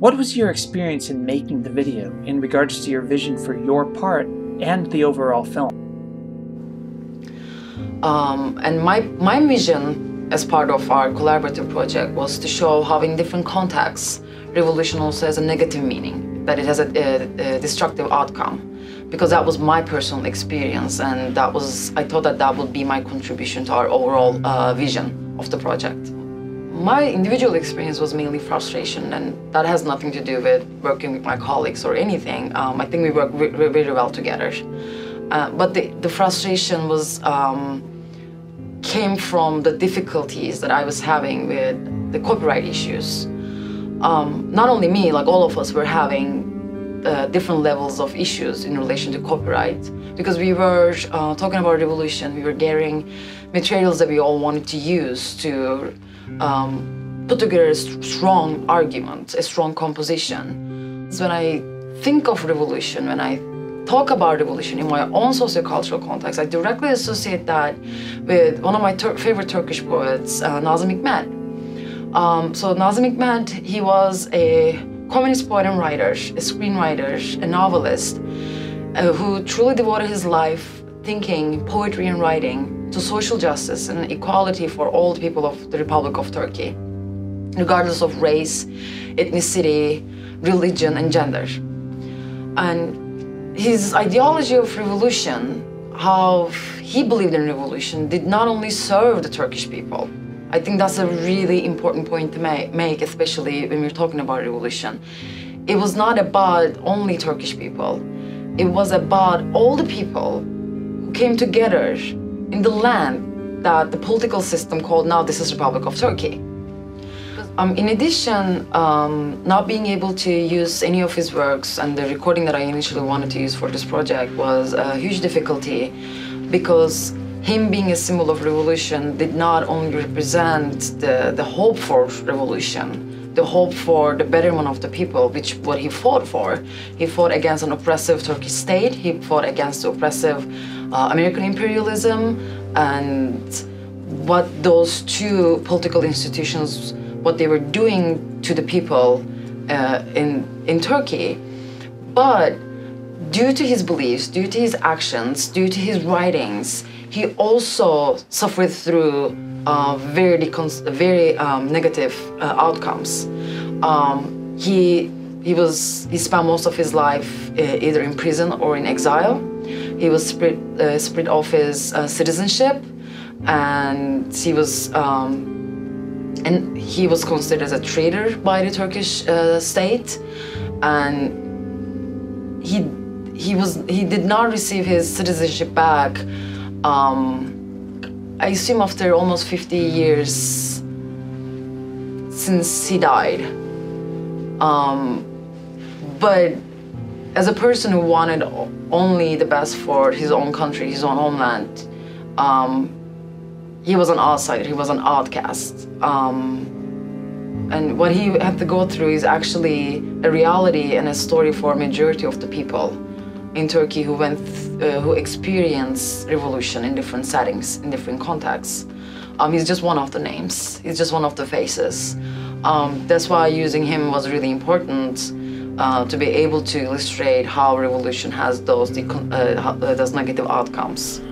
What was your experience in making the video in regards to your vision for your part and the overall film? And my vision as part of our collaborative project was to show how in different contexts revolution also has a negative meaning, that it has a destructive outcome, because that was my personal experience, and I thought that would be my contribution to our overall vision of the project. My individual experience was mainly frustration, and that has nothing to do with working with my colleagues or anything. I think we work very well together. But the frustration came from the difficulties that I was having with the copyright issues. Not only me, like all of us were having different levels of issues in relation to copyright, because we were talking about revolution, we were gathering materials that we all wanted to use to put together a strong argument, a strong composition. So when I think of revolution, when I talk about revolution in my own sociocultural context, I directly associate that with one of my favorite Turkish poets, Nazım Hikmet. So Nazım Hikmet, he was a communist poet and writer, a screenwriter, a novelist, who truly devoted his life thinking, poetry and writing to social justice and equality for all the people of the Republic of Turkey, regardless of race, ethnicity, religion, and gender. And his ideology of revolution, how he believed in revolution, did not only serve the Turkish people. I think that's a really important point to make, especially when we're talking about revolution. It was not about only Turkish people. It was about all the people who came together in the land that the political system called now this is Republic of Turkey. In addition, not being able to use any of his works, and the recording that I initially wanted to use for this project was a huge difficulty, because him being a symbol of revolution did not only represent the hope for revolution, the hope for the betterment of the people, which what he fought for. He fought against an oppressive Turkish state, he fought against the oppressive American imperialism, and what those two political institutions, what they were doing to the people in Turkey. But due to his beliefs, due to his actions, due to his writings, he also suffered through very negative outcomes. He spent most of his life either in prison or in exile. He was stripped of his citizenship, and he was considered as a traitor by the Turkish state, and he did not receive his citizenship back. I assume after almost 50 years since he died. But as a person who wanted only the best for his own country, his own homeland, he was an outsider, he was an outcast. And what he had to go through is actually a reality and a story for a majority of the people in Turkey who experienced revolution in different settings, in different contexts. He's just one of the names, he's just one of the faces. That's why using him was really important, to be able to illustrate how revolution has those negative outcomes.